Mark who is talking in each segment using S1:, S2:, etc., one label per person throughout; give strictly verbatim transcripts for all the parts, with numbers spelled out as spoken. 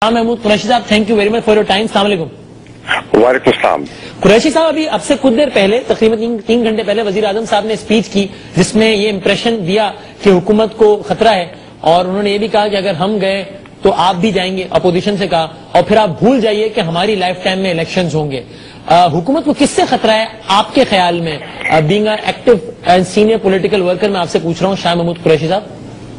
S1: शाह महमूद कुरैशी साहब, thank you very much for your time. अस्सलाम वालेकुम।
S2: वालेकुम सलाम।
S1: कुरैशी साहब, अभी अब से कुछ देर पहले, तकरीबन तीन, तीन घंटे पहले वजीर आजम साहब ने स्पीच की जिसमें ये इंप्रेशन दिया कि हुकूमत को खतरा है, और उन्होंने ये भी कहा कि अगर हम गए तो आप भी जाएंगे, अपोजिशन से कहा, और फिर आप भूल जाइए कि हमारी लाइफ टाइम में इलेक्शंस होंगे। हुकूमत को किससे खतरा है आपके ख्याल में? Being a active and senior political worker, मैं आपसे पूछ रहा हूँ शाह महमूद कुरैशी साहब।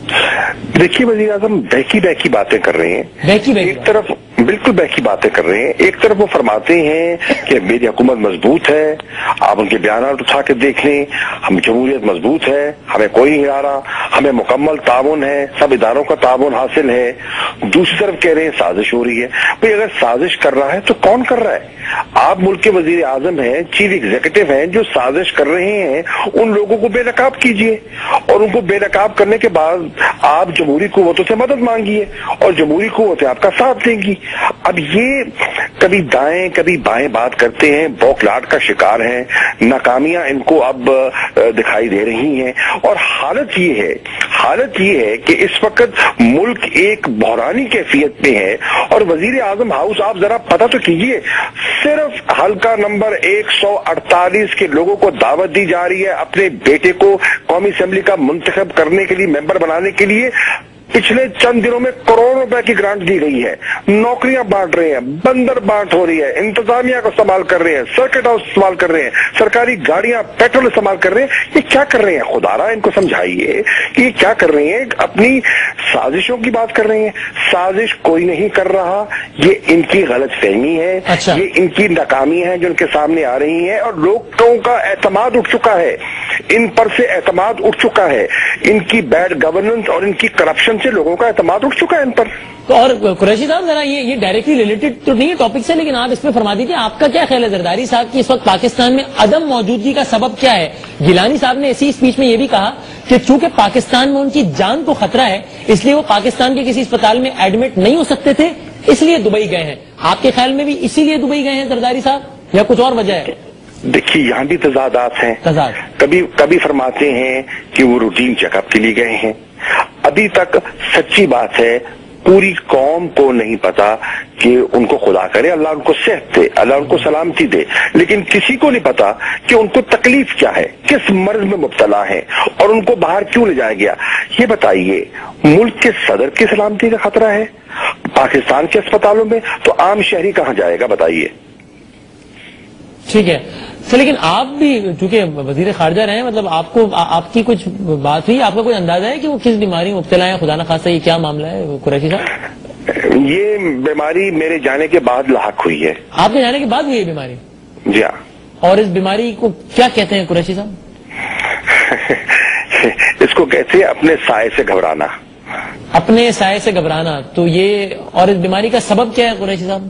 S2: देखिए, वजीर आजम बहकी बहकी बातें कर रहे हैं।
S1: बहकी बहकी
S2: एक तरफ बिल्कुल बहकी बातें कर रहे हैं, एक तरफ वो फरमाते हैं कि मेरी हुकूमत मजबूत है, आप उनके बयान उठा के देख लें, हम जमहूरियत मजबूत है, हमें कोई नहीं हिला रहा, हमें मुकम्मल ताउन है, सब इदारों का ताउन हासिल है। दूसरी तरफ कह रहे हैं साजिश हो रही है। भाई अगर साजिश कर रहा है तो कौन कर रहा है? आप मुल्क के वजीर आजम हैं, चीफ एग्जीक्यूटिव हैं, जो साजिश कर रहे हैं उन लोगों को बेनकाब कीजिए, और उनको बेनकाब करने के बाद आप जमहूरी कुव्वतों से मदद मांगिए और जमहूरी कुव्वतें आपका साथ देंगी। अब ये कभी दाएं कभी बाएं बात करते हैं, बौखलाहट का शिकार हैं, नाकामियां इनको अब दिखाई दे रही हैं, और हालत ये है हालत ये है कि इस वक्त मुल्क एक बहरानी कैफियत में है, और वजीर आजम हाउस आप जरा पता तो कीजिए, सिर्फ हल्का नंबर एक सौ अड़तालीस के लोगों को दावत दी जा रही है अपने बेटे को कौमी असेंबली का मुंतखब करने के लिए, मेंबर बनाने के लिए। पिछले चंद दिनों में करोड़ों रुपए की ग्रांट दी गई है, नौकरियां बांट रहे हैं, बंदर बांट हो रही है, इंतजामिया को इस्तेमाल कर रहे हैं, सर्किट हाउस इस्तेमाल कर रहे हैं, सरकारी गाड़ियां पेट्रोल इस्तेमाल कर रहे हैं। ये क्या कर रहे हैं? खुदारा इनको समझाइए कि ये क्या कर रहे हैं। अपनी साजिशों की बात कर रहे हैं। साजिश कोई नहीं कर रहा, ये इनकी गलत फहमी है। अच्छा। ये इनकी नाकामी है जो इनके सामने आ रही है, और लोगों का एतमाद उठ चुका है, इन पर से एतमाद उठ चुका है। इनकी बैड गवर्नेंस और इनकी करप्शन से लोगों का एतमाद उठ चुका है इन पर।
S1: तो और कुरैशी साहब, जरा ये ये डायरेक्टली रिलेटेड तो नहीं है टॉपिक से, लेकिन आप इसमें फरमा दीजिए आपका क्या ख्याल है जरदारी साहब की इस वक्त पाकिस्तान में अदम मौजूदगी का सबब क्या है? गिलानी साहब ने इसी स्पीच में ये भी कहा कि चूंकि पाकिस्तान में उनकी जान को खतरा है, इसलिए वो पाकिस्तान के किसी अस्पताल में एडमिट नहीं हो सकते थे, इसलिए दुबई गए हैं। आपके ख्याल में भी इसीलिए दुबई गए हैं जरदारी साहब, या कुछ और वजह है?
S2: देखिए, यहाँ भी तजादात हैं।
S1: तजाद
S2: कभी कभी फरमाते हैं कि वो रूटीन चेकअप के लिए गए हैं। अभी तक सच्ची बात है, पूरी कौम को नहीं पता कि उनको खुदा करे अल्लाह उनको सेहत दे, अल्लाह उनको सलामती दे, लेकिन किसी को नहीं पता कि उनको तकलीफ क्या है, किस मर्ज में मुब्तला है, और उनको बाहर क्यों ले जाया गया। ये बताइए, मुल्क के सदर की सलामती का खतरा है पाकिस्तान के अस्पतालों में, तो आम शहरी कहाँ जाएगा बताइए?
S1: ठीक है सर, लेकिन आप भी चूंकि वजीर खारजा रहे हैं, मतलब आपको आ, आपकी कुछ बात हुई, आपका कोई अंदाजा है कि वो किस बीमारी में मुब्तला है? खुदा न खास्ता ये क्या मामला है कुरैशी साहब?
S2: ये बीमारी मेरे जाने के बाद लाहक हुई है।
S1: आपके जाने के बाद हुई है बीमारी?
S2: जी हाँ। और
S1: इस बीमारी को क्या कहते हैं कुरैशी साहब?
S2: इसको कहते हैं अपने साए से घबराना।
S1: अपने साए से घबराना। तो ये, और इस बीमारी का सबब क्या है कुरैशी साहब?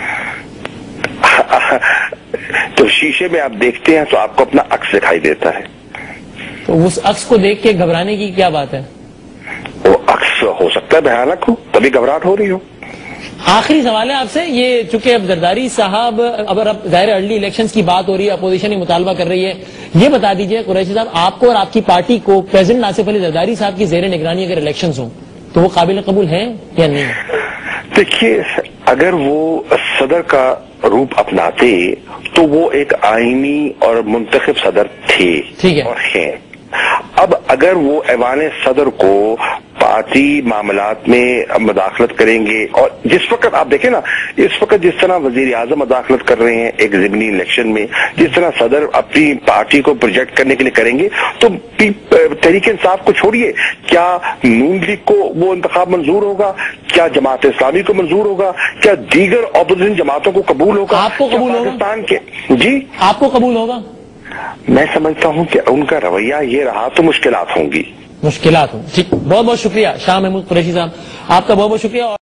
S2: तो शीशे में आप देखते हैं तो आपको अपना अक्स दिखाई देता है,
S1: तो उस अक्स को देख के घबराने की क्या बात है?
S2: वो अक्स हो सकता है भयानक हो, तभी घबराहट हो रही हो।
S1: आखिरी सवाल है आपसे, ये चूंकि अब जरदारी साहब, अगर अब जाहिर अर्ली इलेक्शंस की बात हो रही है, अपोजिशन ही मुतालबा कर रही है, ये बता दीजिए कुरैशी साहब, आपको और आपकी पार्टी को प्रेसिडेंट आसिफ अली जरदारी साहब की जेर निगरानी अगर इलेक्शंस हो तो वो काबिल कबूल है या नहीं?
S2: देखिए, अगर वो सदर का रूप अपनाते तो वो एक आईनी और मुंतखब सदर थे,
S1: ठीक है,
S2: और हैं। अब अगर वो ऐवान सदर को पार्टी मामलात में मदाखलत करेंगे, और जिस वक्त आप देखें ना, इस वक्त जिस तरह वजीर आजम मदाखलत कर रहे हैं एक ज़िमनी इलेक्शन में, जिस तरह सदर अपनी पार्टी को प्रोजेक्ट करने के लिए करेंगे, तो तहरीक इंसाफ को छोड़िए, क्या नून लीग को वो इंतखाब मंजूर होगा? क्या जमात इस्लामी को मंजूर होगा? क्या दीगर ऑपोजिशन जमातों को कबूल होगा?
S1: आपको कबूल होगा?
S2: पाकिस्तान के जी आपको
S1: कबूल होगा?
S2: मैं समझता हूं कि उनका रवैया ये रहा तो मुश्किलात होंगी।
S1: मुश्किलात होंगी। ठीक, बहुत बहुत शुक्रिया शाह महमूद कुरैशी साहब, आपका बहुत बहुत शुक्रिया।